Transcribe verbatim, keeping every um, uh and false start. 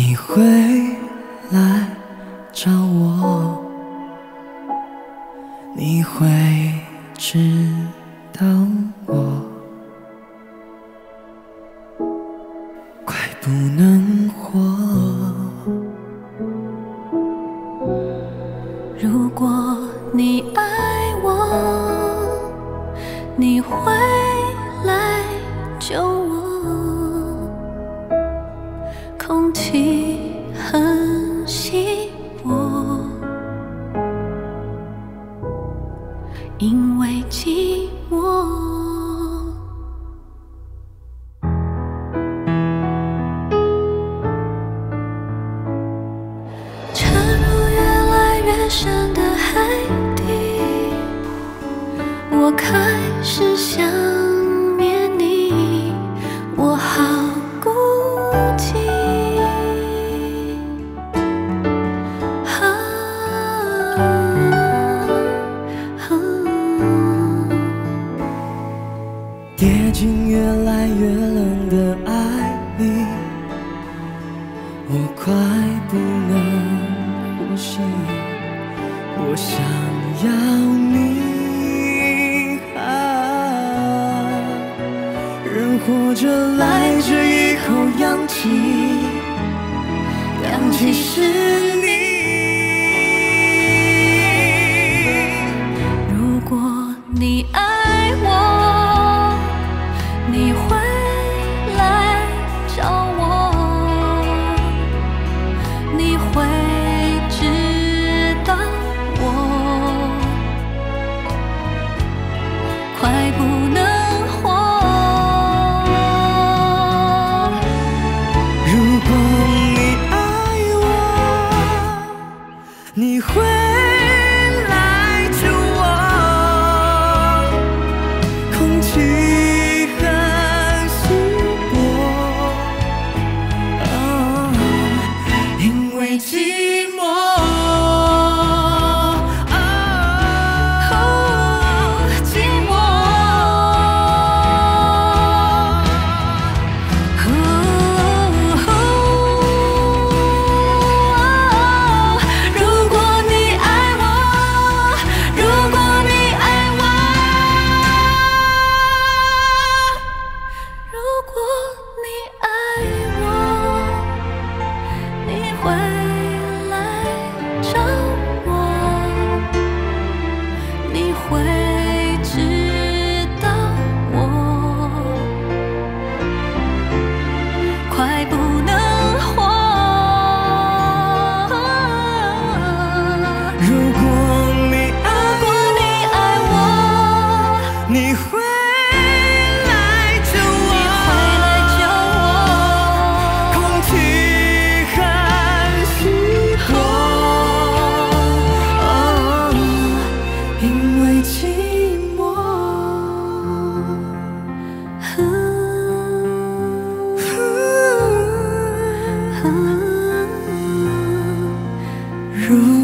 你会来找我，你会知道我快不能活。 如果你爱我，你会来救我。空气很稀薄，因为寂寞。沉入越来越深的海底，我开始想念你，我好孤寂。啊啊、 跌进越来越冷的爱里，我快不能呼吸，我想要你啊，人活着来这一口氧气，氧气是你。 如果你爱我，你会来找我，你会知道我快不能活。 如果你爱我，你会来救我，空气很稀薄，啊，因为寂寞。 快不能活。 如果你爱我，你会来救我，空气很稀薄，因为寂寞。如